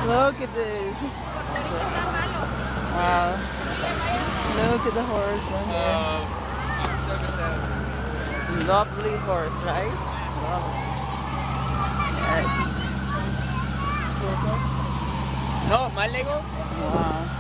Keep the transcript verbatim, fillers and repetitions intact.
Look at this. Wow. Look at the horse one here. Lovely horse, right? Lovely. Yes. No, más lejos. Wow.